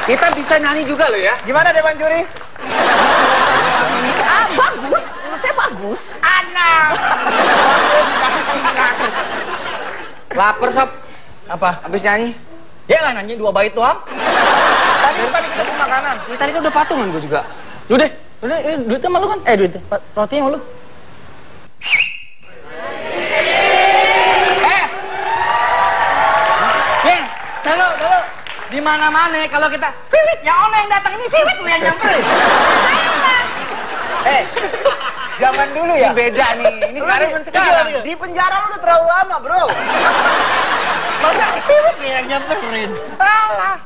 Kita bisa nyanyi juga loh ya. Gimana Dewan Juri? Bagus. Menurut saya bagus. Anak. Lapar, Sob. Apa? Habis nyanyi. Ya lah nyanyi 2 bait doang. Tadi balik lagi makanan. Ini tadi kan udah patungan gue juga. Udah, duitnya malu kan? Duitnya, rotinya malu. Dulu. Di mana-mana kalau kita Viwit, ya Ona yang datang ini Viwit lu yang nyamperin. Salah. Zaman dulu ya. Ini beda nih. Ini sekarang pun sekarang. Di penjara lu udah terlalu lama, bro. Masa Viwit nih yang nyamperin. Salah.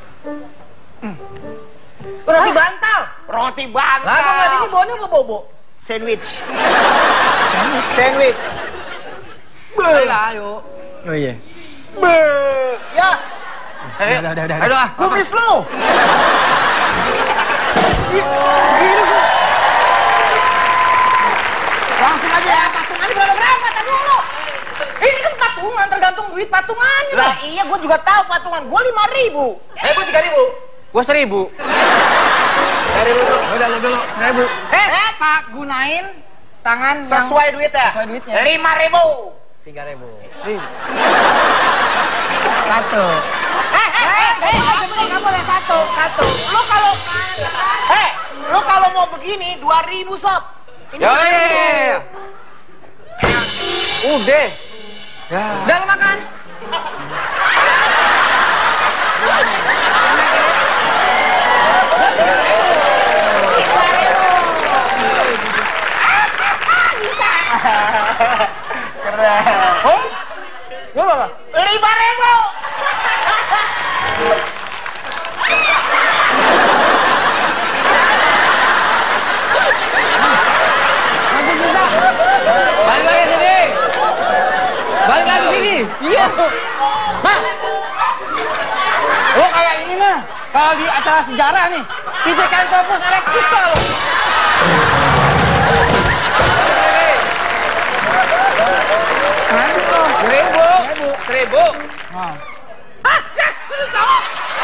Roti bantal. Roti bantal. Lah kok nggak ini baunya apa bobo? Sandwich. Sandwich. Ayo. Oh iya. Ya. Udah. Ayo ah. Kumis lu. Langsung aja ya. Patungannya berapa? Tadi dulu. Ini kan patungan, tergantung duit patungannya. Lah iya, gue juga tahu patungan. Gue 5.000. Gue 3.000. Gue 1.000. Dari lu tuh. Udah lu dulu 1.000. Pak, gunain tangan Sesuai duitnya. Sesuai duitnya. 5.000. 3.000. Satu. Nggak boleh satu. Lu kalau mau begini 2.000 sob. Ini Ya. Udah. Ya. Udah lu makan. keren. Oh? Lu apa? 5.000. Balik lagi sini. Balik lagi sini. Iya. Nah. Lo kayak ini mah. Kalau di acara sejarah nih. Pitekan Topus Elektrista lo. Seribu. Ah, ya, itu salah.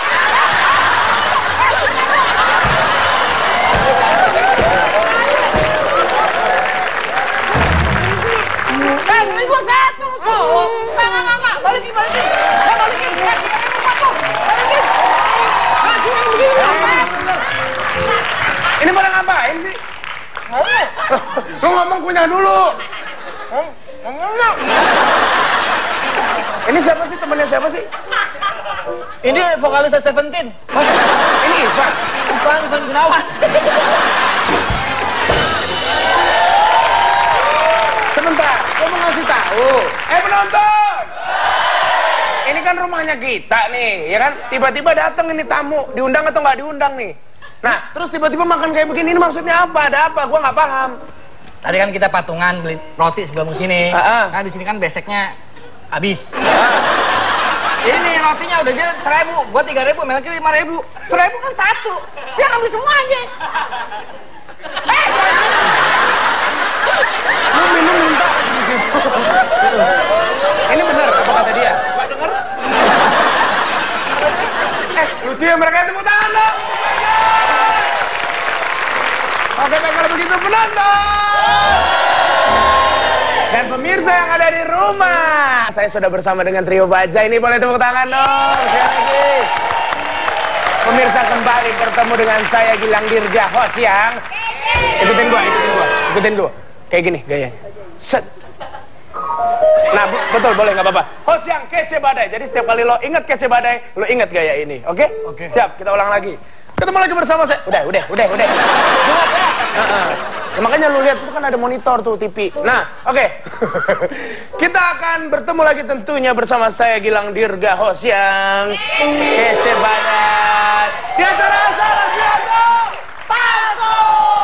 Ini gua satu, tuh. Enggak. Balikin. Balikin. Satu. Balikin. Yang begini, Ini pada ngapain sih? Lu ngomong punya dulu. Ini siapa sih, temennya siapa sih? Ini vokalis Seventeen. Ini Ivan. Ivan Gunawan. Sebentar, gua mau ngasih tahu. Penonton. Ini kan rumahnya kita nih, ya kan? Tiba-tiba datang ini tamu, diundang atau nggak diundang nih? Nah, terus tiba-tiba makan kayak begini, ini maksudnya apa? Ada apa? Gua nggak paham. Tadi kan kita patungan beli roti sebelum kesini. Nah di sini kan beseknya habis. Ini rotinya udah jadi 1.000, gua 3.000, Melki 5.000. 1.000 kan satu. Dia ngambil semua aja. Lu minum minta. Ini benar apa kata dia? Gak denger. Lucu ya mereka, tepuk tangan dong. Oke, baik kalau begitu penonton dan pemirsa yang ada di rumah, saya sudah bersama dengan trio Baja ini, boleh tepuk tangan dong. Sekali lagi. Pemirsa kembali bertemu dengan saya Gilang Dirga, host yang ikutin gua. Kayak gini gayanya. Set. Nah, betul, boleh, nggak apa-apa. Host yang kece badai. Jadi setiap kali lo inget kece badai, lo inget gaya ini, oke? Oke. Siap, kita ulang lagi. Ketemu lagi bersama saya. Udah. Ya, makanya lu lihat itu kan ada monitor tuh TV. Nah, oke. Kita akan bertemu lagi tentunya bersama saya Gilang Dirga, host yang kece badai. Di acara Salah Siapa Palsu.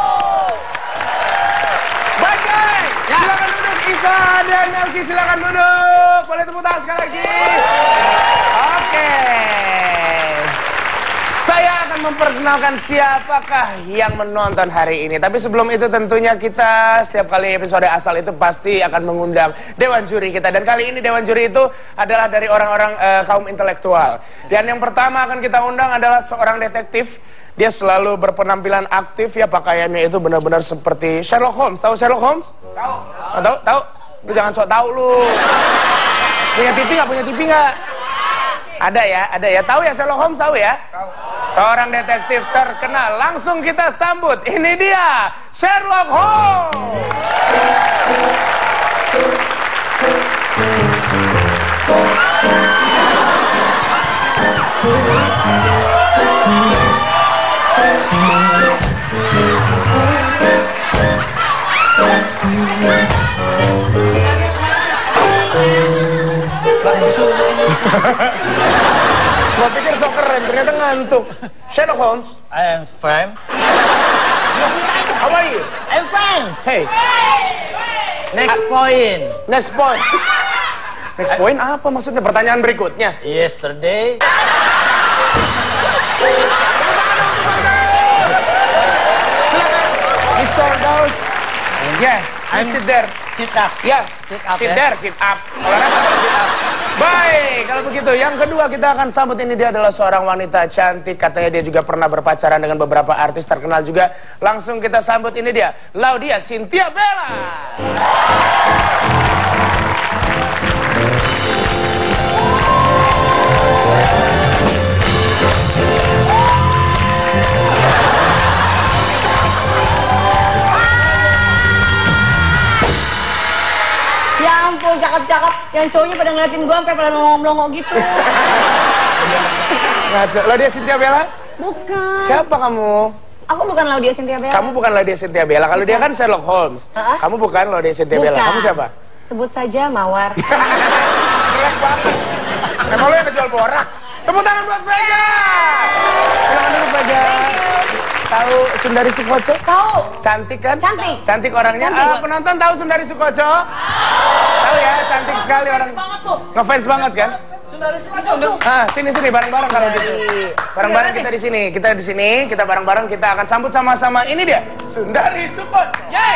Bajai, silakan duduk. Isa dan Melki silakan duduk. Boleh tepuk tangan sekali lagi. Oke. Saya akan memperkenalkan siapakah yang menonton hari ini. Tapi sebelum itu tentunya kita setiap kali episode asal itu pasti akan mengundang Dewan Juri kita. Dan kali ini Dewan Juri itu adalah dari orang-orang kaum intelektual. Dan yang pertama akan kita undang adalah seorang detektif. Dia selalu berpenampilan aktif ya, pakaiannya itu benar-benar seperti Sherlock Holmes. Tahu Sherlock Holmes? Tahu. Tahu? Tahu? Lu jangan sok tahu lu. Punya TV nggak? Punya TV nggak? Ada ya. Tahu ya Sherlock Holmes, tahu ya? Tahu. Seorang detektif terkenal. Langsung kita sambut. Ini dia, Sherlock Holmes. Gua pikir sok keren, ternyata ngantuk. Sherlock Holmes. I am fine. How are you? I'm fine. Hey. Next point. Next point. Next point apa maksudnya? Pertanyaan berikutnya. Yesterday. Mr. Daus. Yeah, you sit there. Sit up. Ya, Sit up, sit ya. there, sit up. Olahraga sit up. Baik, kalau begitu yang kedua kita akan sambut, ini dia adalah seorang wanita cantik. Katanya dia juga pernah berpacaran dengan beberapa artis terkenal juga. Langsung kita sambut, ini dia Laudia Cynthia Bella. Ya ampun, cakep-cakep. Yang cowoknya pada ngeliatin gue sampai pada melongo-melongo gitu. Ngaco. Laudia Cynthia Bella? Bukan. Siapa kamu? Aku bukan Laudia Cynthia Bella. Kamu bukan Laudia Cynthia Bella. Kalau dia kan Sherlock Holmes. Kamu bukan Laudia Cynthia Bella. Bukan. Kamu siapa? Sebut saja Mawar. Jelek banget. Emang lo yang kejual borak? Tepuk tangan buat Vega. Silakan dulu Vega. Tahu Sundari Sukoco? Tahu. Cantik kan? Cantik. Cantik orangnya. Cantik. Penonton tahu Sundari Sukoco? Tahu ya, cantik sekali orang. Ngefans banget kan? Sundari Sukoco. Sini bareng-bareng kalau gitu. Bareng-bareng kita di sini. Kita bareng-bareng kita akan sambut sama-sama. Ini dia, Sundari Sukoco. Yeay!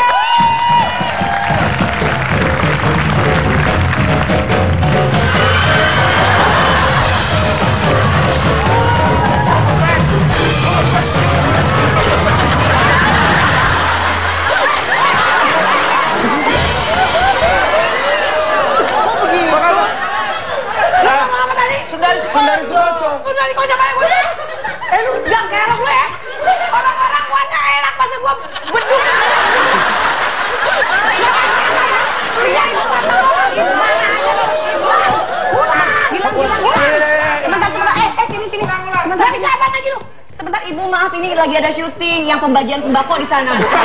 Sundari Sukoco. Sundari kok coba gue. Lu bilang kerok lu ya. Orang-orang warna enak masa gue beduk. Gilang. Sebentar. Sini. Sebentar, bisa apa lagi lu? Sebentar, Ibu, maaf, ini lagi ada syuting yang pembagian sembako di sana, Bu.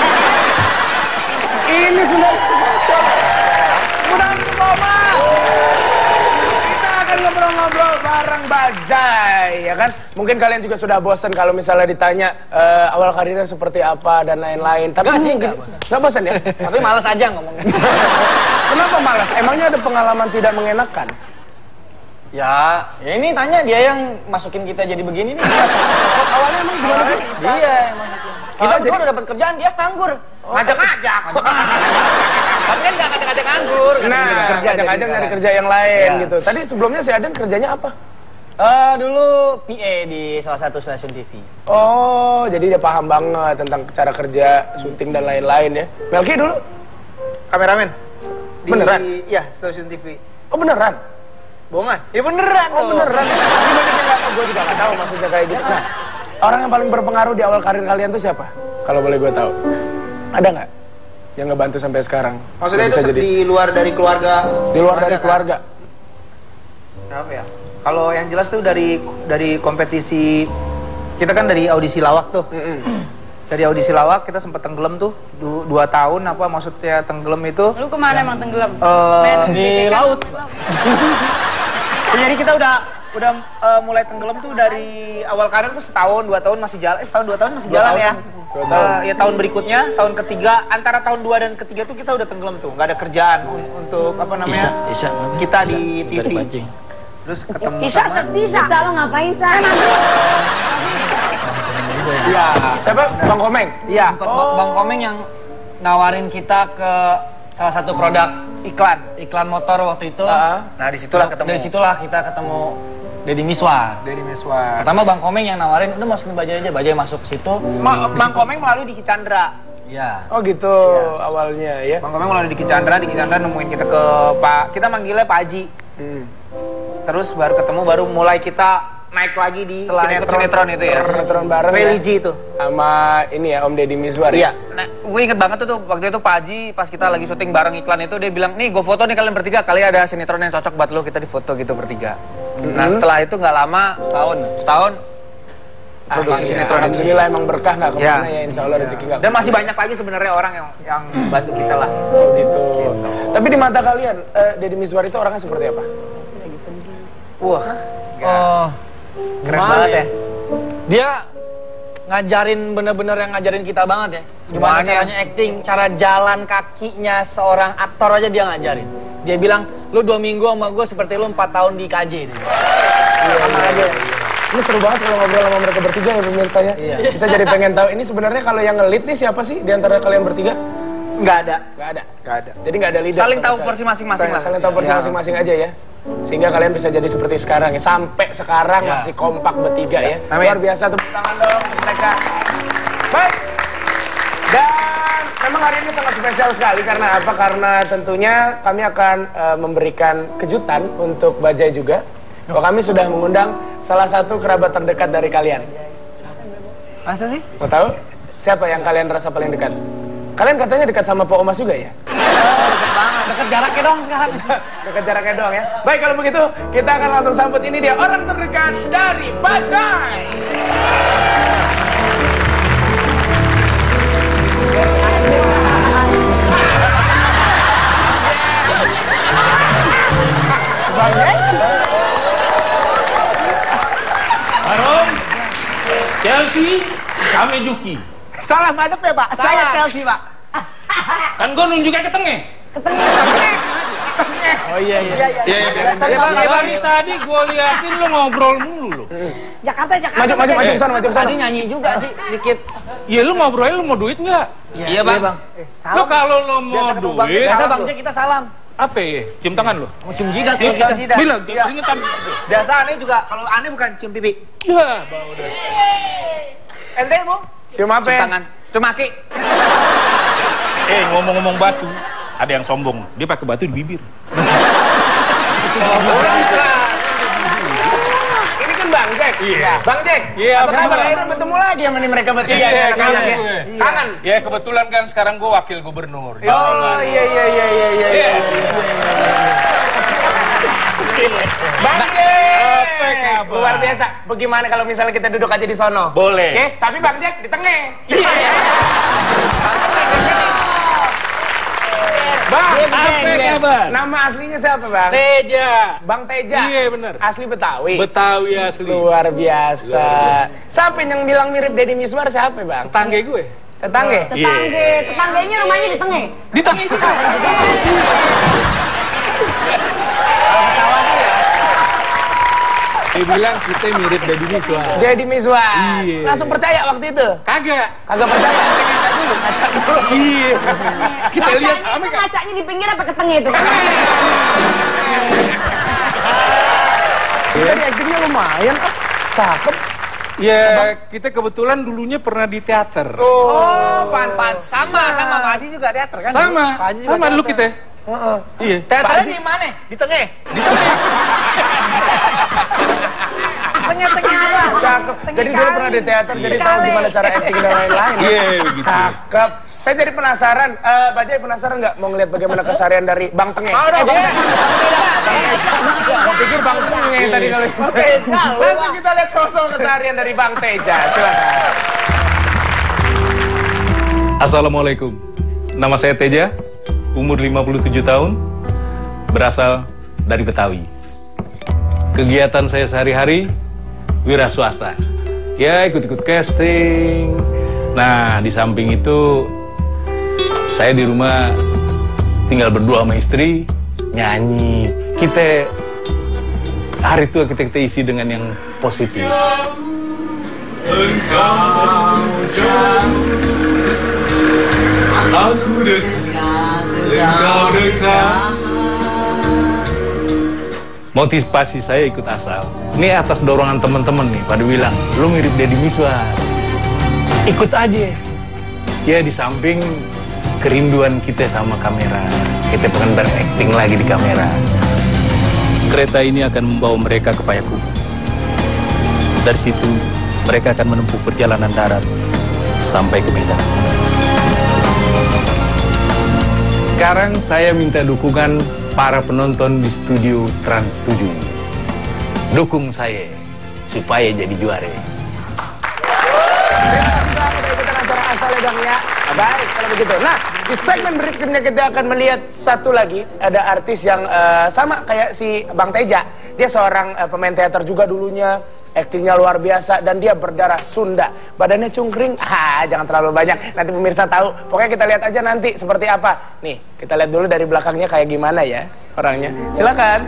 Ini Sundari Sukoco. Mudah-mudahan Mama. Kita akan ngobrol-ngobrol bareng Bajai, ya kan? Mungkin kalian juga sudah bosan kalau misalnya ditanya awal karirnya seperti apa dan lain-lain. Tapi Enggak sih, mungkin enggak bosan ya? Tapi malas aja ngomongnya. Kenapa malas? Emangnya ada pengalaman tidak mengenakan? Ya ini tanya dia yang masukin kita jadi begini nih. Awalnya emang gimana sih? Dia yang masukin. Kita jadi- udah dapat kerjaan, dia nganggur. Ngajak-ngajak. Tapi kan nggak ngajak-ngajak nganggur. Nah, ngajak-ngajak nyari kerja yang lain Iya. gitu. Tadi sebelumnya si Aden kerjanya apa? Dulu PA di salah satu stasiun TV. Oh, jadi dia paham banget tentang cara kerja, syuting dan lain-lain ya. Melki dulu? Kameramen. Beneran? Iya, stasiun TV. Oh beneran? Bohongan? Ya beneran. Oh beneran? Ini banyak yang nggak tahu, gue juga nggak tahu maksudnya kayak gitu. Nah, orang yang paling berpengaruh di awal karir kalian tuh siapa? Kalau boleh gue tahu. Ada nggak yang ngebantu sampai sekarang? Maksudnya Bisa itu di luar dari keluarga. Di luar dari keluarga. Apa ya? Kalau yang jelas tuh dari kompetisi, kita kan dari audisi lawak tuh. Dari audisi lawak kita sempat tenggelam tuh 2 tahun. Apa maksudnya tenggelam itu? Lu kemana emang tenggelam? Di laut. Jadi kita udah mulai tenggelam tuh dari awal karir tuh setahun 2 tahun masih jalan. Setahun 2 tahun masih jalan ya. 2 tahun. Ya tahun berikutnya, tahun ketiga, antara tahun 2 dan ketiga tuh kita udah tenggelam tuh, nggak ada kerjaan untuk apa namanya? Isa. Kita di TV. Terus ketemu Isa, lo ngapain, Sa? itu ya. Iya. Siapa? Bang Komeng? Iya. Bang Komeng yang nawarin kita ke salah satu produk iklan motor waktu itu. Nah, disitulah ketemu. Dari situlah kita ketemu Deddy Miswar. Deddy Miswar. Pertama Bang Komeng yang nawarin, udah masukin Bajai aja, Bajai masuk ke situ. Bang Komeng melalui Diki Chandra. Iya. Oh gitu awalnya ya. Bang Komeng melalui Diki Chandra nemuin kita ke kita manggilnya Pak Haji. Terus baru ketemu, baru mulai kita naik lagi di sinetron itu ya. Sinetron bareng religi ya? itu. Sama ini ya Om Deddy Miswar ya? Nah, gue inget banget tuh waktu itu Pak Haji pas kita lagi syuting bareng iklan itu dia bilang, nih gue foto nih kalian bertiga, kali ada sinetron yang cocok buat lo, kita difoto gitu bertiga. Nah setelah itu nggak lama, setahun produksi sinetron itu. Alhamdulillah emang berkah nggak kemana ya, insya Allah rezeki nggak. Dan masih banyak lagi sebenarnya orang yang bantu kita lah. Gitu. Tapi di mata kalian, Deddy Miswar itu orangnya seperti apa? Wah, keren banget ya. Dia ngajarin bener-bener yang ngajarin kita banget ya. Gimana caranya acting, cara jalan kakinya seorang aktor aja dia ngajarin. Dia bilang, lu 2 minggu sama gue seperti lu 4 tahun di KJ. Sama aja. Ini seru banget kalau ngobrol sama mereka bertiga ya pemirsa ya. Kita jadi pengen tahu, ini sebenarnya kalau yang nge-lead nih siapa sih di antara kalian bertiga? Nggak ada. Jadi nggak ada leader. Saling tahu porsi masing-masing lah. Saling tahu porsi masing-masing aja ya. Sehingga kalian bisa jadi seperti sekarang ya. Sampai sekarang masih kompak bertiga ya. Luar biasa, tepuk tangan dong mereka. Baik. Dan memang hari ini sangat spesial sekali karena apa? Karena tentunya kami akan memberikan kejutan untuk Bajai juga. Bahwa kami sudah mengundang salah satu kerabat terdekat dari kalian. Masa sih? Mau tahu? Siapa yang kalian rasa paling dekat? Kalian katanya dekat sama Pak Omas juga ya? Deket banget, deket jaraknya dong sekarang. Dekat jaraknya doang ya. Baik, kalau begitu kita akan langsung sambut, ini dia orang terdekat dari Bajai. Harum, Chelsea, kami Juki. Salah madep ya, Pak. Saya Chelsea, Pak. Kan gue nunjuknya ke tengah. Oh iya. Dari tadi gue liatin lu ngobrol mulu lu. Jakarta. Maju ke sana. Tadi nyanyi juga sih, dikit. Iya lu ngobrolnya lu mau duit nggak? Iya bang. Lu kalau lu mau duit, Biasa Bang Jack kita salam. apa ya? Cium tangan lu? Mau cium jidat Iya, kalau kita. bilang, keringetan. Biasa aneh juga, kalau aneh bukan cium pipi. Ya, bau deh. Ente, Bung? Cium apa ya? Tangan. Cium kaki. Ngomong-ngomong batu, ada yang sombong. Dia pakai batu di bibir. Ini kan Bang Jack. Iya. Bang Jack. Iya, apa kabar? Akhirnya bertemu lagi sama mereka bertiga. Iya, Kangen ya? Kangen. Ya kebetulan kan sekarang gue wakil gubernur. Oh iya. Bang Jack. Apa kabar? Luar biasa. Bagaimana kalau misalnya kita duduk aja di sono? Boleh. Oke, tapi Bang Jack di tengah. Iya. Bang, Apa kabar? nama aslinya siapa, Bang? Teja. Bang Teja. Iya bener. Asli Betawi. Betawi asli. Luar biasa. Siapa yang bilang mirip Deddy Miswar siapa, Bang? Tetangga gue. Tetangga? Tetangganya rumahnya di tengah. Di tengah juga. Dia bilang kita mirip Deddy Miswar. Deddy Miswar. Iya. Langsung percaya waktu itu? Kagak. Kagak percaya? Ngaca dulu. Iya. Kita lihat Ngacanya sama itu kan. ngacanya di pinggir apa ke tengah itu? Tadi actingnya lumayan. Cakep. Ya, kita kebetulan dulunya pernah di teater. Oh, pantas. Sama Pak Haji juga teater kan? Sama, Pak Haji juga sama lu teater. kita. Iya. Teaternya di mana? Di tengah. Tengah-tengah. Cakep. Jadi dulu pernah di teater, jadi tahu gimana cara acting dan lain-lain. Iya, begitu. Cakep. Saya jadi penasaran. Bajai penasaran nggak mau ngeliat bagaimana keseharian dari Bang Tengah? Mau dong, Bang. Gua pikir Bang Tengah yang tadi kalau itu. Langsung kita lihat sama-sama keseharian dari Bang Teja. Silakan. Assalamualaikum. Nama saya Teja, umur 57 tahun, berasal dari Betawi. Kegiatan saya sehari-hari, wira swasta. Ya, ikut-ikut casting. Nah, di samping itu, saya di rumah tinggal berdua sama istri, nyanyi. Hari tua kita isi dengan yang positif. Engkau jauh, aku dekat, engkau dekat. Motivasi saya ikut Asal. Ini atas dorongan teman-teman nih, pada bilang, lu mirip Deddy Miswar. Ikut aja. Ya di samping kerinduan kita sama kamera, kita pengen berakting lagi di kamera. Kereta ini akan membawa mereka ke Payakumbuh. Dari situ, mereka akan menempuh perjalanan darat sampai ke Medan. Sekarang saya minta dukungan para penonton di studio Trans 7. Dukung saya supaya jadi juara. Asal ya Bang ya. Baik kalau begitu. Nah, di segmen berikutnya kita akan melihat satu lagi. Ada artis yang sama kayak si Bang Teja. Dia seorang pemain teater juga dulunya. Aktingnya luar biasa dan dia berdarah Sunda. Badannya cungkring. Jangan terlalu banyak. Nanti pemirsa tahu. Pokoknya kita lihat aja nanti seperti apa. Nih, kita lihat dulu dari belakangnya kayak gimana ya orangnya. Silakan.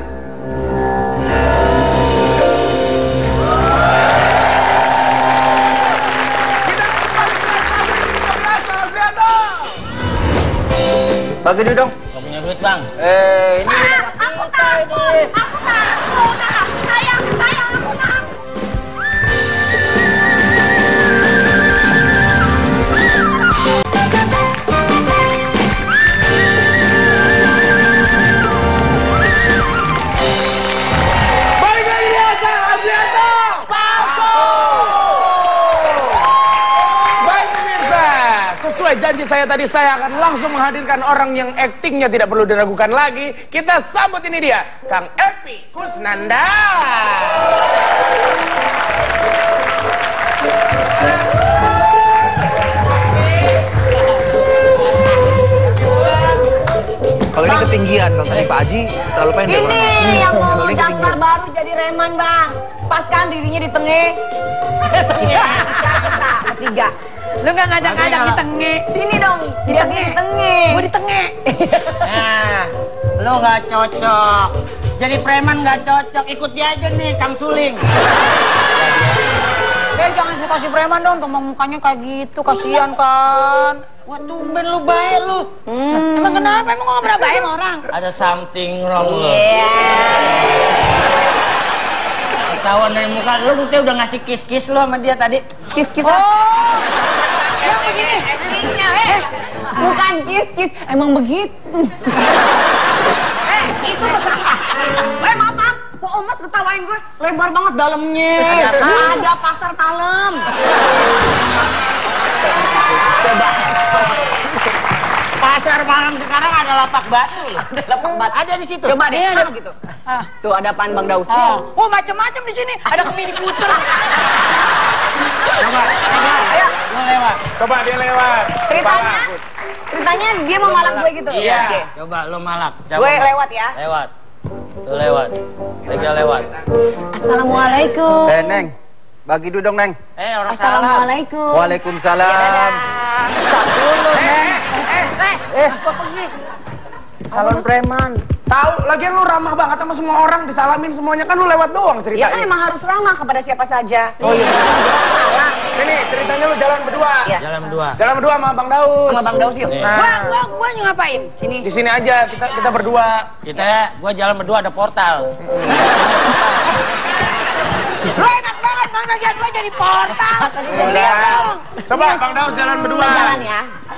Bagi duit dong. Gak punya duit bang. Ini Aku tak, aku tak, sayang, aku tak. Balik lagi di Asal Aslianto. Baik pemirsa, sesuai janji saya tadi, saya akan langsung menghadirkan orang yang aktingnya tidak perlu diragukan lagi. Kita sambut ini dia, Kang Epi Kusnanda. Kalau ini ketinggian, kalau tadi Pak Haji terlalu pendek. Ini yang mau daftar baru jadi Reman bang. Pas kan dirinya di tengah. Kita bertiga. Lu gak ngajak-ngajak di tengah. Sini dong, biar dia di tengah. Gue di tengah. Nah, lo gak cocok. Jadi preman gak cocok. Ikut dia aja nih, Kang Suling. Jangan suka si preman dong, tombong mukanya kayak gitu, kasihan kan. Wah, tumben lu baik lu. Emang kenapa? Emang gue gak pernah baik sama orang? Ada something wrong lu. Ketahuan dari muka lu, bukti udah ngasih kiss-kiss lu sama dia tadi. Kiss-kiss. Oh, yang begini. Aktingnya, Bukan kiss-kiss, emang begitu. Itu salah. Maaf, Pak. Kok Omas ketawain gue? Lebar banget dalamnya. Ada pasar malam. Pasar malam sekarang ada lapak batu loh. Ada lapak batu. Ada di situ. Coba deh, gitu. Tuh ada apaan Bang Daus? Oh, macam-macam di sini. Ada kemini puter. Coba, Ayo. lu lewat. Coba dia lewat. Ceritanya dia mau malak gue gitu. Iya. Oke. Coba lu malak. Gue lewat ya. Lewat. Tuh lewat. Tiga lewat. Assalamualaikum. Neng. Bagi dudung, Neng. Orang salam. Assalamualaikum. Waalaikumsalam. Stop dulu, Neng. Apa pergi? Calon preman. Tahu, lagian lu ramah banget sama semua orang, disalamin semuanya, kan lu lewat doang ceritanya. Ya kan emang harus ramah kepada siapa saja. Oh iya. Sini, ceritanya lu jalan berdua. Iya. Jalan berdua. Jalan berdua sama Bang Daus. Sama Bang Daus yuk. Gua ngapain? Sini. Di sini aja, kita berdua. Gua jalan berdua ada portal. Lu enak banget, Bang, bagian gua jadi portal. Udah. Coba Bang Daus jalan berdua. Kita jalan ya.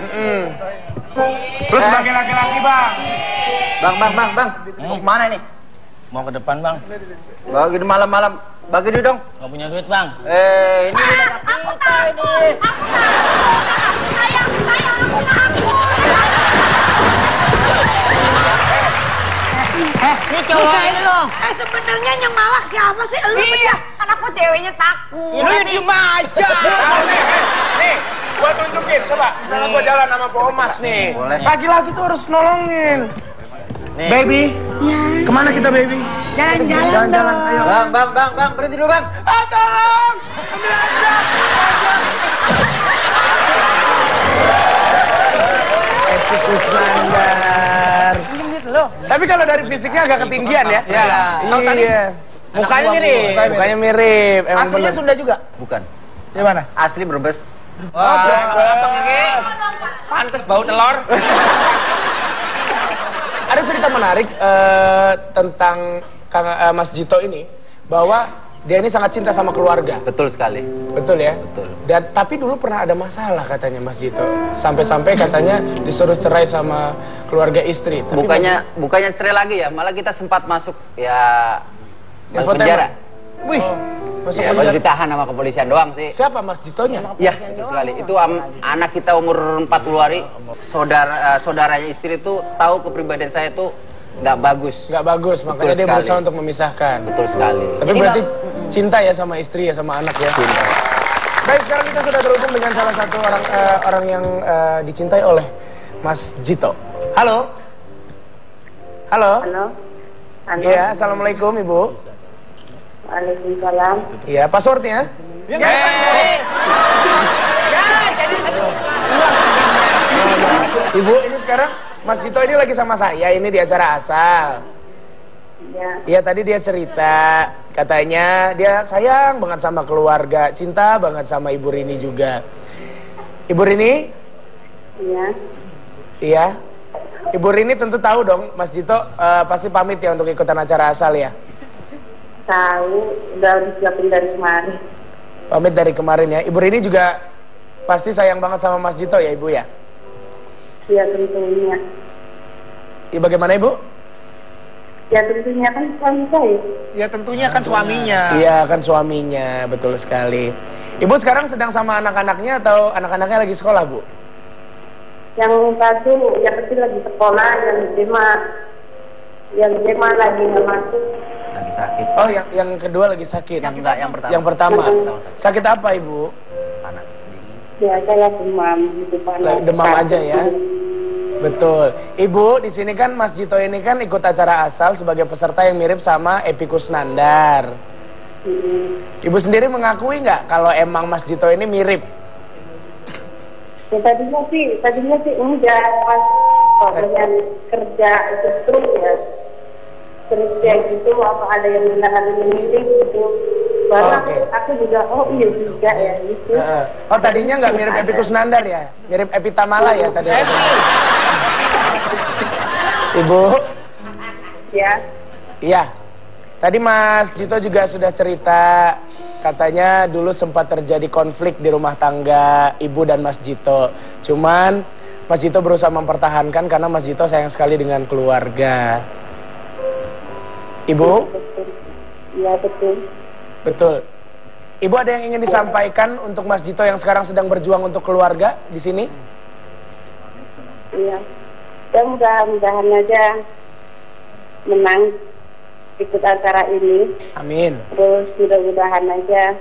Terus sebagai laki-laki, Bang. Bang. Mau kemana nih? Mau ke depan, Bang. Bagi malam-malam. Bagi duit dong. Gak punya duit, Bang. Ini Aku takut. Sayang, aku takut. Ini cowok ini loh. Sebenarnya yang malak siapa sih? Lu Iya, kan aku ceweknya takut. Lu diem aja. Nih, gua tunjukin. Coba, misalnya gua jalan sama Po Omas nih. Laki-laki tuh harus nolongin. Nih. Baby, kemana kita, baby? Jalan-jalan, ayo. Bang, berhenti dulu, Bang. Tolong! Ambil aja! Epi Kusnandar. Tapi kalau dari fisiknya agak ketinggian ya? Iya. Kalau tadi Mukanya mirip. Mukanya mirip. Emang aslinya bener. Sunda juga? Bukan. Di mana? Asli Brebes. Wah, abang ini pantes bau telur. Ada cerita menarik tentang Mas Jito ini, bahwa dia ini sangat cinta sama keluarga. Betul sekali. Betul ya? Betul. Dan tapi dulu pernah ada masalah katanya Mas Jito. Sampai-sampai katanya disuruh cerai sama keluarga istri. Tapi bukannya cerai lagi ya, malah kita sempat masuk ya masuk penjara. Wih. Masuk Ya, baru ditahan sama kepolisian doang sih. Siapa Mas Jitonya? Ya, betul sekali. Itu anak kita umur 40 hari, saudaranya istri itu tahu kepribadian saya itu nggak bagus. Nggak bagus, makanya dia berusaha untuk memisahkan. Betul sekali. Tapi jadi berarti cinta ya sama istri ya, sama anak ya? Cinta. Baik, sekarang kita sudah terhubung dengan salah satu orang yang dicintai oleh Mas Jito. Halo? Halo? Halo? Iya, Assalamualaikum Ibu. Waalaikumsalam. Iya, passwordnya? Ibu, ini sekarang Mas Jito ini lagi sama saya ini di acara Asal. Iya, tadi dia cerita, katanya dia sayang banget sama keluarga, cinta banget sama Ibu Rini juga. Ibu Rini? Iya. Iya. Ibu Rini tentu tahu dong, Mas Jito pasti pamit ya untuk ikutan acara Asal ya? Tahu, udah disiapin dari kemarin. Pamit dari kemarin ya. Ibu Rini juga pasti sayang banget sama Mas Jito ya Ibu ya? Iya tentunya. Iya, bagaimana Ibu? Ya tentunya kan suami saya. Ya tentunya kan suaminya. Iya kan suaminya, betul sekali. Ibu sekarang sedang sama anak-anaknya atau anak-anaknya lagi sekolah Bu? Yang satu, yang kecil lagi sekolah, yang lima lagi nggak masuk. Lagi sakit. Oh, yang kedua lagi sakit. Yang pertama. Yang pertama. Sakit apa Ibu? Panas dingin. Ya saya demam gitu panas. Demam aja ya. Betul. Ibu, di sini kan Mas Jito ini kan ikut acara Asal sebagai peserta yang mirip sama Epy Kusnandar. Ibu sendiri mengakui nggak kalau emang Mas Jito ini mirip? Ya, tadinya sih enggak, pas yang kerja itu terus ya. Terus kayak gitu, apa ada yang bilang ada yang mirip gitu. Baru aku juga, oh iya juga ya gitu. Oh tadinya nggak mirip Epy Kusnandar ya? Mirip Epi Tamala ya tadi? Ibu? Ya. Iya. Tadi Mas Jito juga sudah cerita, katanya dulu sempat terjadi konflik di rumah tangga Ibu dan Mas Jito. Cuman Mas Jito berusaha mempertahankan karena Mas Jito sayang sekali dengan keluarga. Ibu? Iya betul. Betul. Ibu ada yang ingin disampaikan untuk Mas Jito yang sekarang sedang berjuang untuk keluarga di sini? Iya. Ya mudah-mudahan aja menang ikut acara ini. Amin. Terus mudah-mudahan aja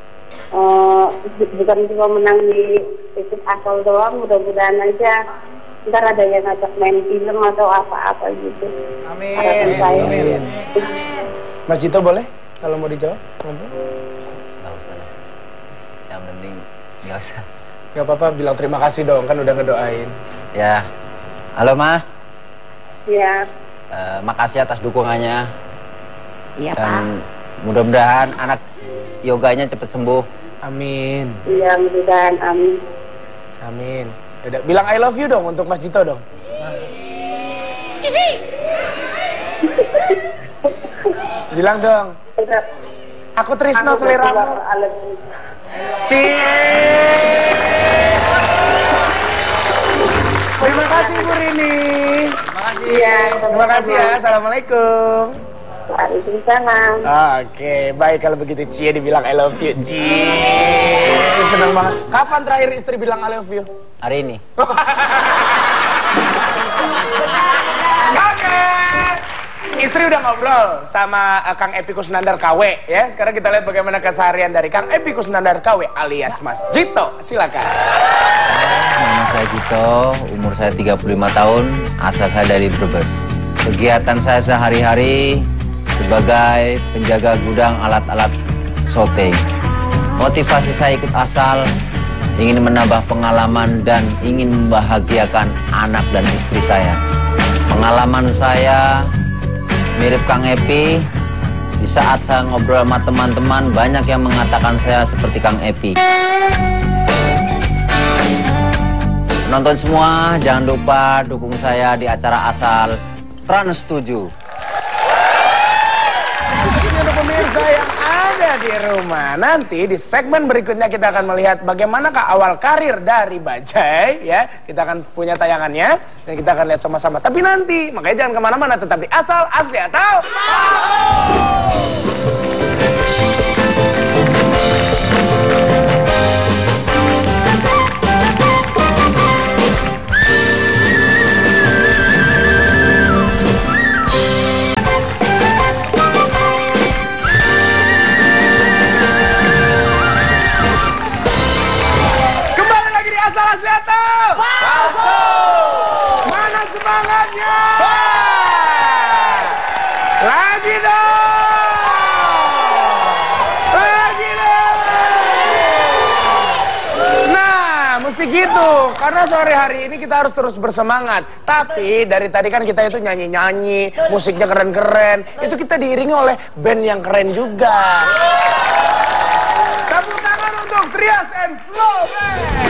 bukan cuma menang di ikut Asal doang, mudah-mudahan aja ntar ada yang ngajak main film atau apa-apa gitu. Amin. Amin. Mas Jito boleh kalau mau dijawab? Nggak usah lah. Yang penting nggak usah. Nggak apa-apa, bilang terima kasih dong, kan udah ngedoain. Ya. Halo Ma. Iya. Makasih atas dukungannya. Iya Pak. Dan mudah-mudahan anak yoganya cepat sembuh. Amin. Iya mudah-mudahan amin. Amin. Udah, bilang I love you dong untuk Mas Jito dong. Bilang dong. Aku Trisno seliramu. Terima kasih Bu Rini. Terima kasih ya. Assalamualaikum. Waalaikumsalam. Oke, baik kalau begitu Cie dibilang I love you. Cie, senang banget. Kapan terakhir istri bilang I love you? Hari ini. Istri udah ngobrol sama Kang Epy Kusnandar KW ya. Sekarang kita lihat bagaimana keseharian dari Kang Epy Kusnandar KW alias Mas Jito. Silakan. Nama saya Jito, umur saya 35 tahun, asal saya dari Brebes. Kegiatan saya sehari-hari sebagai penjaga gudang alat-alat shooting. Motivasi saya ikut Asal, ingin menambah pengalaman dan ingin membahagiakan anak dan istri saya. Pengalaman saya mirip Kang Epy, Di saat saya ngobrol sama teman-teman, banyak yang mengatakan saya seperti Kang Epi. Penonton semua, jangan lupa dukung saya di acara Asal Trans 7. Ini untuk pemirsa yang ada di rumah. Nanti di segmen berikutnya kita akan melihat bagaimanakah awal karir dari Bajai. Ya, kita akan punya tayangannya dan kita akan lihat sama-sama. Tapi nanti, makanya jangan kemana-mana, tetap di Asal, Asli atau Asli atau palsu? Mana semangatnya? Lagi dong! Lagi dong! Nah, mesti gitu. Karena sore hari ini kita harus terus bersemangat. Tapi dari tadi kan kita itu nyanyi-nyanyi, musiknya keren-keren. Itu kita diiringi oleh band yang keren juga. Tepuk tangan untuk Trias and Flow Band.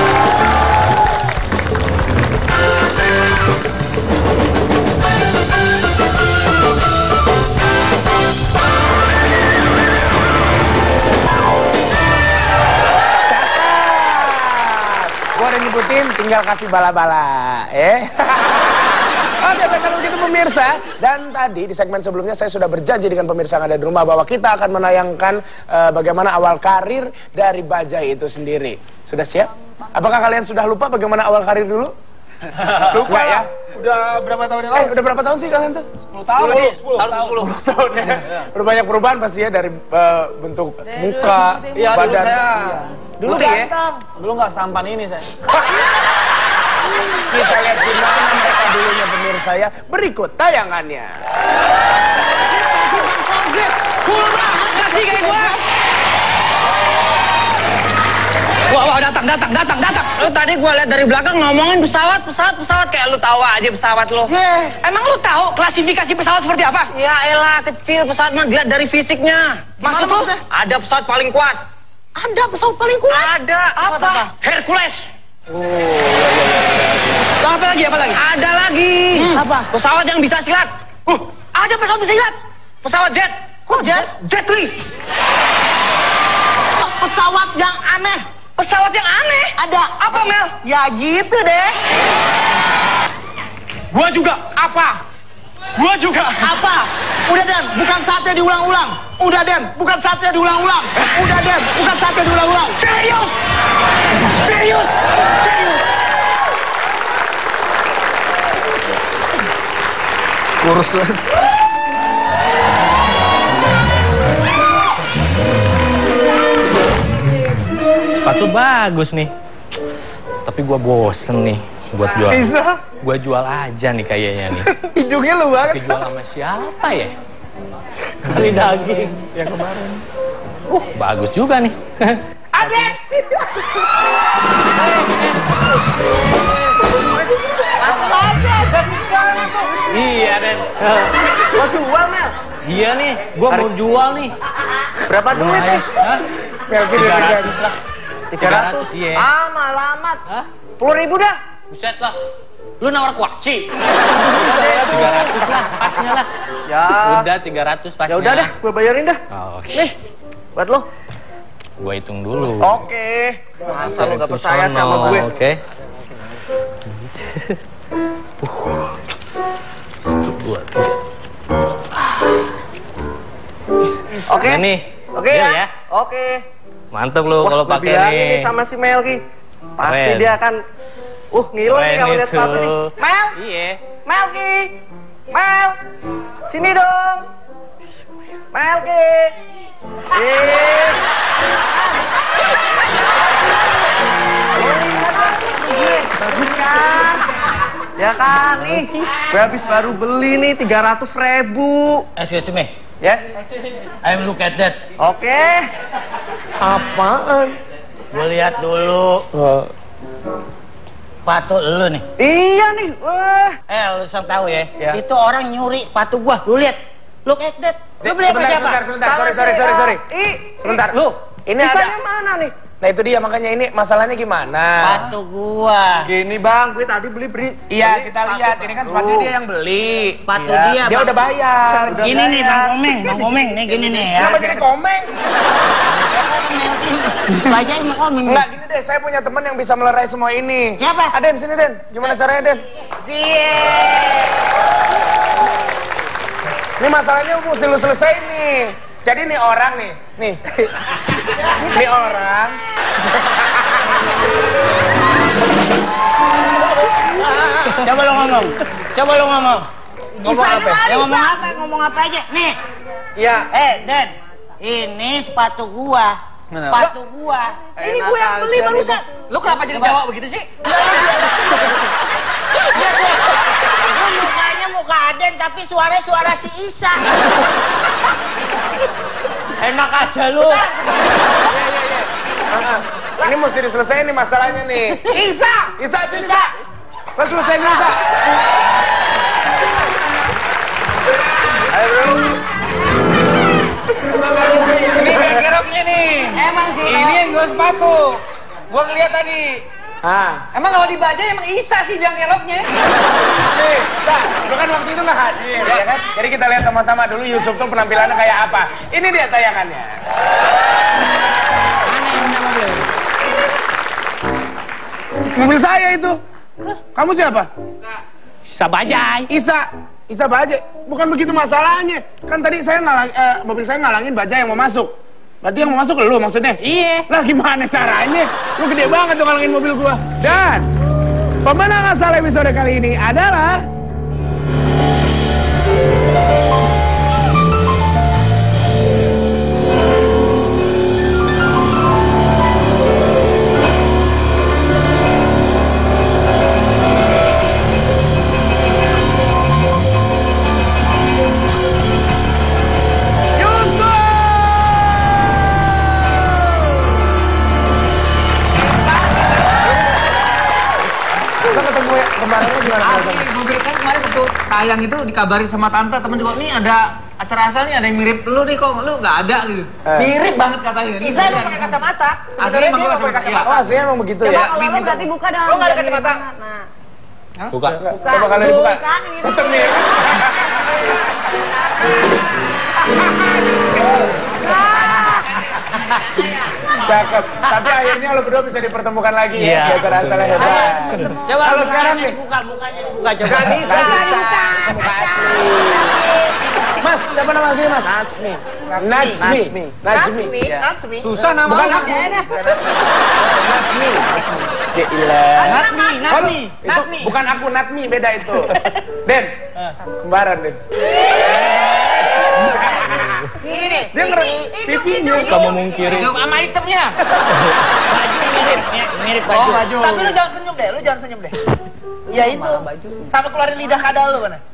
Gue udah nyebutin, tinggal kasih bala-bala, Oke, kalau gitu pemirsa, dan tadi di segmen sebelumnya saya sudah berjanji dengan pemirsa yang ada di rumah bahwa kita akan menayangkan bagaimana awal karir dari Bajai itu sendiri. Sudah siap? Apakah kalian sudah lupa bagaimana awal karir dulu? Lupa ya? Udah berapa tahun yang lalu? Udah berapa tahun sih kalian tuh? 10 tahun. 10 tahun ya. Udah banyak perubahan pasti ya dari bentuk muka, Iya, dulu badan. saya. Dulu ganteng. Dulu nggak setampan ini saya. Kita lihat gimana mereka dulunya pemirsa ya. Berikut tayangannya. Cool banget gak sih kayak gue? Wah, datang. Lu tadi gue lihat dari belakang ngomongin pesawat kayak lu tahu aja pesawat lu. Emang lu tahu klasifikasi pesawat seperti apa? Ya elah, kecil pesawat mah dilihat dari fisiknya. Maksud lu? Ada pesawat paling kuat. Ada pesawat paling kuat? Ada. Apa? Hercules. Apa lagi? Ada lagi. Apa? Pesawat yang bisa silat. Ada pesawat bisa silat. Pesawat jet. Kok jet? Jet Li. Pesawat yang aneh. Pesawat yang aneh? Ada. Apa, Mel? Ya gitu deh. Gua juga. Apa? Gua juga. Apa? Udah Den, bukan saatnya diulang-ulang. Udah Den, bukan saatnya diulang-ulang. Udah Den, bukan saatnya diulang-ulang. Serius. Kurus banget. Sepatu bagus nih. Tapi gua bosen nih buat jual. Bisa? Gua jual aja nih kayaknya nih. Hidungnya lu banget. Dijual sama siapa ya? Beli daging yang kemarin. Bagus juga nih. Adek! Iya, Den. Mau jual, Mel? Iya nih, gua mau jual nih. Berapa duit nih? Hah? Melki 300 lah. 300? Iya. Ah, malamat. Hah? 10.000 dah. Buset lah. Lu nawar kuaci. 300 lah, pasnya lah. Ya. Udah 300 pasnya. Ya udah dah, gue bayarin dah. Oke. Nih, buat lo. Gua hitung dulu. Oke. Masa lo gak percaya sama gue? Oke. Oke. Nih. Oke Deal ya. Oke. Mantep lu kalau pakai bilangin nih. nih sama si Melki. Pasti Keren. dia akan ngiler nih Keren kalau lihat itu. sepatu nih. Mel, Iya. Melki. Mel. Sini dong. Melki. Bagus kan? Ya kan nih. Gue habis baru beli nih 300.000. Excuse me. Yes. I'm look at that. Oke. Apaan? Gue lihat dulu. Sepatu lu nih. Iya nih. Wah. Lu tahu ya? Ya. Itu orang nyuri sepatu gua. Lu lihat. Look at that. Lu beli apa siapa? Sebentar. Sorry. Sebentar. Lu, ini ada. Mana nih? Nah itu dia, makanya ini masalahnya gimana? Sepatu gua. Gini bang, gue tadi beli. Iya, kita lihat. Ini kan sepatu dia yang beli. Sepatu Iya. Dia udah bayar. Gini nih Bang Komeng nih gini nih ya. Kenapa jadi komeng? Bajain mau komeng. Enggak, gini deh. Saya punya teman yang bisa melerai semua ini. Siapa? Aden, sini Den. Gimana caranya Den? Ini masalahnya mesti lu selesai nih. Jadi nih orang nih. Nih orang. Coba lo ngomong. Ngomong apa aja? Nih. Iya. Den. Ini sepatu gua. Sepatu gua. Ini gue yang beli barusan. Lu kenapa jadi Jawa begitu sih? Lu mukanya muka Aden tapi suaranya suara si Isa. Enak aja lu. Ini mesti diselesaikan nih masalahnya nih. Isa. Mas selesai dulu, Isa. Ayo bro. Ini keroknya nih. Emang sih. Ini yang jual sepatu. Gua ngeliat tadi. Emang kalau dibaca emang Isa sih biang keroknya. Nih, Sa, lu kan waktu itu nggak hadir, ya kan? Jadi kita lihat sama-sama dulu Yusuf tuh penampilannya kayak apa. Ini dia tayangannya. Mobil saya itu. Kamu siapa? Isa Bajai. Isa Bajai. Bukan begitu masalahnya. Kan tadi saya mobil saya ngalangin Bajai yang mau masuk. Berarti yang mau masuk lu maksudnya? Iya. Lah gimana caranya? Lu gede banget tuh ngalangin mobil gua. Dan pemenang asal episode kali ini adalah Mobil kan kemarin waktu tayang itu dikabarin sama tante temen juga nih ada acara asal nih ada yang mirip lu nih kok lu nggak ada gitu. Mirip banget katanya. Isa emang pakai kacamata. Aslinya emang pakai kacamata. Oh aslinya emang begitu Coba ya? kalau lu berarti buka dong. Lu nggak ada kacamata? Nah. Buka. Coba kalau dibuka. Tetep mirip. Cakep. Tapi akhirnya lo berdua bisa dipertemukan lagi ya. Dia terasalnya hebat. Coba kalau sekarang nih. Mukanya dibuka coba. Gak bisa. Muka asli. Mas, siapa nama aslinya Mas? Najmi. Susah nama. Bukan aku. Najmi. Natmi. Itu bukan aku, Natmi, beda itu. Den, kembaran Den. Ini nih. Dia pipinya. Suka memungkiri. Sama itemnya. Mirip baju. Baju. Tapi lu jangan senyum deh. Ya itu. Sama keluarin lidah kadal lu mana?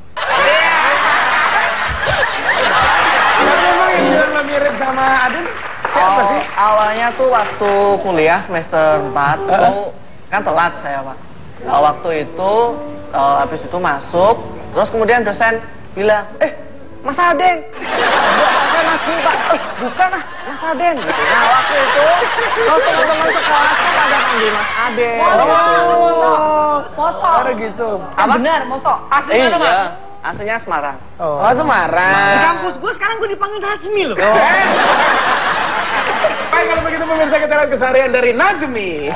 Tapi emang yang bilang lo mirip sama Aden siapa sih? Awalnya tuh waktu kuliah semester 4 tuh kan telat saya Pak. Waktu itu habis itu masuk, terus kemudian dosen bilang, Mas Aden. Saya Najmi Pak. Bukan Mas Aden. Nah waktu itu terus teman-teman sekelas tuh pada panggil Mas Aden. Foto. Ada gitu. Benar, moso. Aslinya mana Mas? Aslinya Semarang. Oh Semarang. Di kampus gue sekarang gue dipanggil Najmi loh. Baik kalau begitu pemirsa kita lihat keseharian dari Najmi.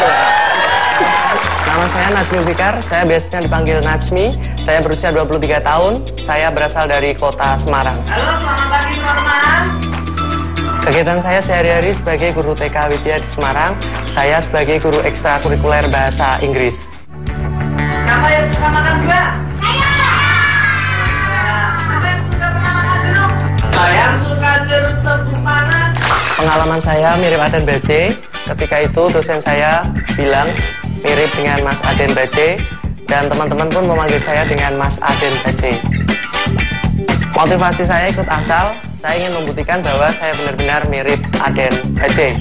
Nama saya Najmi Fikar, saya biasanya dipanggil Najmi. Saya berusia 23 tahun, saya berasal dari kota Semarang. Halo, selamat pagi teman-teman. Kegiatan saya sehari-hari sebagai guru TK Widya di Semarang, saya sebagai guru ekstrakurikuler bahasa Inggris. Siapa yang suka makan gula? Saya. Siapa yang suka pernah makan jeruk? Yang suka jeruk tepung panas. Pengalaman saya mirip Aden Bajai. Ketika itu dosen saya bilang mirip dengan Mas Aden Bajai, dan teman-teman pun memanggil saya dengan Mas Aden Bajai. Motivasi saya ikut asal, saya ingin membuktikan bahwa saya benar-benar mirip Aden Bajai.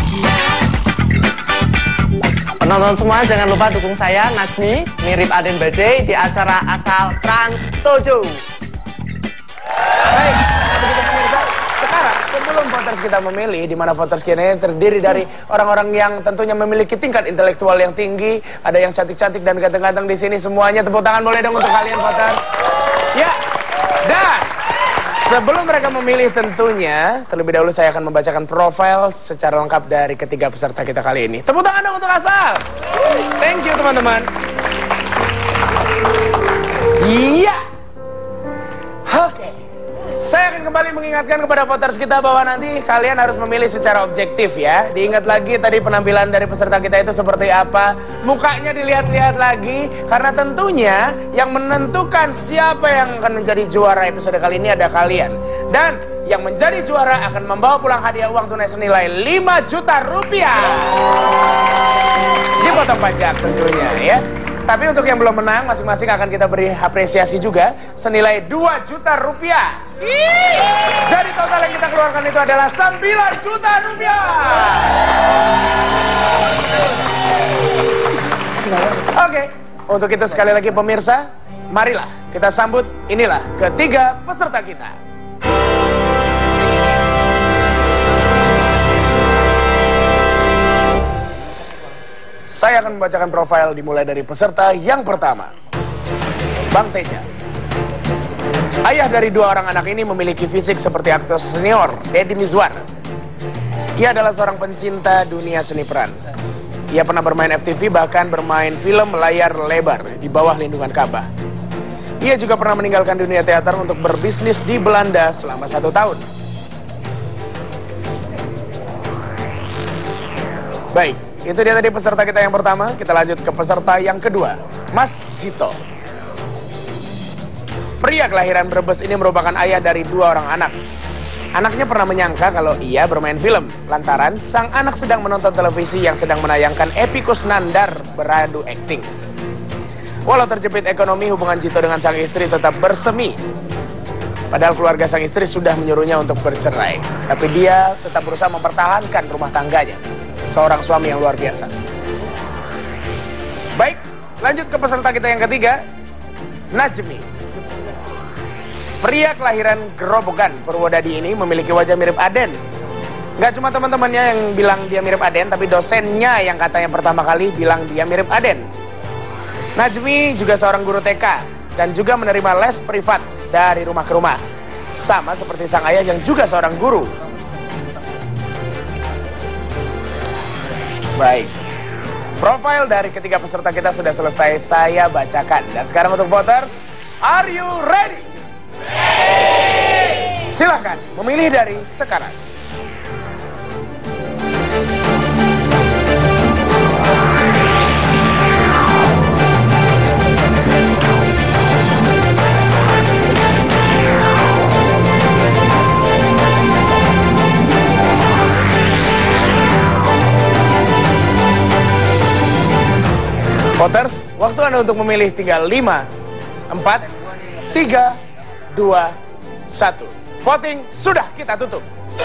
Penonton semua jangan lupa dukung saya, Najmi, mirip Aden Bajai di acara asal Trans 7. Baik. sebelum voters kita memilih, di mana voters kita ini terdiri dari orang-orang yang tentunya memiliki tingkat intelektual yang tinggi, ada yang cantik-cantik dan ganteng-ganteng di sini semuanya. Tepuk tangan boleh dong untuk kalian voters. Ya, dan sebelum mereka memilih tentunya, terlebih dahulu saya akan membacakan profil secara lengkap dari ketiga peserta kita kali ini. Tepuk tangan dong untuk Asal. Thank you teman-teman. Iya. Oke. Saya akan kembali mengingatkan kepada voters kita bahwa nanti kalian harus memilih secara objektif ya. Diingat lagi tadi penampilan dari peserta kita itu seperti apa. Mukanya dilihat-lihat lagi. Karena tentunya yang menentukan siapa yang akan menjadi juara episode kali ini ada kalian. Dan yang menjadi juara akan membawa pulang hadiah uang tunai senilai 5 juta rupiah. Dipotong pajak tentunya ya. Tapi untuk yang belum menang, masing-masing akan kita beri apresiasi juga senilai 2 juta rupiah. Jadi total yang kita keluarkan itu adalah 9 juta rupiah. Oke, untuk itu sekali lagi pemirsa, marilah kita sambut inilah ketiga peserta kita. Saya akan membacakan profil dimulai dari peserta yang pertama. Bang Teja. Ayah dari 2 orang anak ini memiliki fisik seperti aktor senior Deddy Mizwar. Ia adalah seorang pencinta dunia seni peran. Ia pernah bermain FTV, bahkan bermain film layar lebar di bawah lindungan Ka'bah. Ia juga pernah meninggalkan dunia teater untuk berbisnis di Belanda selama 1 tahun. Baik. Itu dia tadi peserta kita yang pertama. Kita lanjut ke peserta yang kedua, Mas Jito. Pria kelahiran Brebes ini merupakan ayah dari 2 orang anak. Anaknya pernah menyangka kalau ia bermain film, lantaran sang anak sedang menonton televisi yang sedang menayangkan Epy Kusnandar beradu akting. Walau terjepit ekonomi, hubungan Jito dengan sang istri tetap bersemi. Padahal keluarga sang istri sudah menyuruhnya untuk bercerai. Tapi dia tetap berusaha mempertahankan rumah tangganya. Seorang suami yang luar biasa. Baik, lanjut ke peserta kita yang ketiga, Najmi. Pria kelahiran Gerobogan, Purwodadi ini memiliki wajah mirip Aden. Gak cuma teman-temannya yang bilang dia mirip Aden, tapi dosennya yang katanya pertama kali bilang dia mirip Aden. Najmi juga seorang guru TK dan juga menerima les privat dari rumah ke rumah. Sama seperti sang ayah yang juga seorang guru. Baik, profil dari ketiga peserta kita sudah selesai saya bacakan. Dan sekarang untuk voters, are you ready? Ready! Silahkan memilih dari sekarang. Voters, waktu Anda untuk memilih tinggal 5, 4, 3, 2, 1. Voting sudah kita tutup.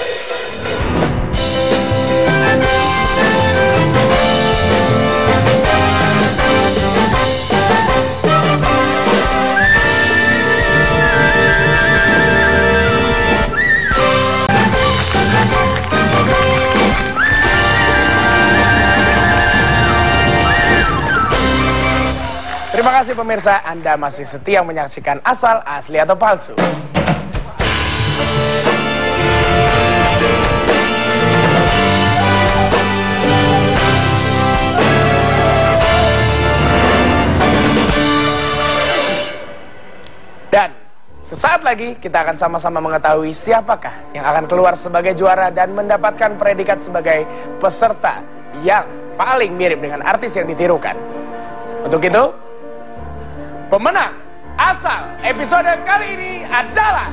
Terima kasih pemirsa, Anda masih setia menyaksikan Asal, Asli atau Palsu. Dan sesaat lagi kita akan sama-sama mengetahui siapakah yang akan keluar sebagai juara dan mendapatkan predikat sebagai peserta yang paling mirip dengan artis yang ditirukan. Untuk itu, pemenang Asal episode kali ini adalah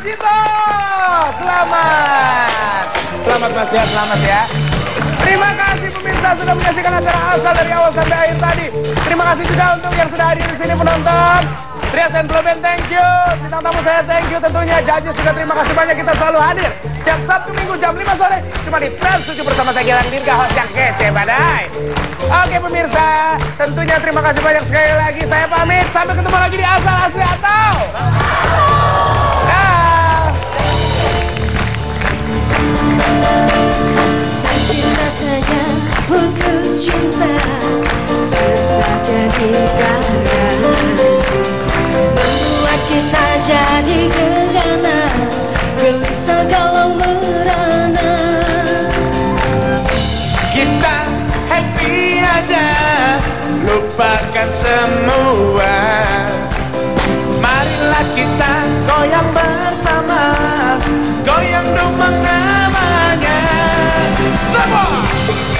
Jito. Selamat. Selamat Mas ya, selamat ya. Terima kasih pemirsa sudah menyaksikan acara Asal dari awal sampai akhir tadi. Terima kasih juga untuk yang sudah hadir di sini penonton. Trias and Globen, thank you. Bintang tamu saya, thank you. Tentunya judges juga terima kasih banyak, kita selalu hadir setiap Sabtu Minggu jam 5 sore cuma di Trans 7 bersama saya Gilang Dirga, host yang kece badai. Oke pemirsa, tentunya terima kasih banyak sekali lagi. Saya pamit, sampai ketemu lagi di Asal Asli atau sakit rasanya putus cinta, susah jadi dada, membuat kita jadi gegana, gelisah galau merana. Kita happy aja, lupakan semua. Marilah kita goyang bersama, goyang dong namanya. Semua.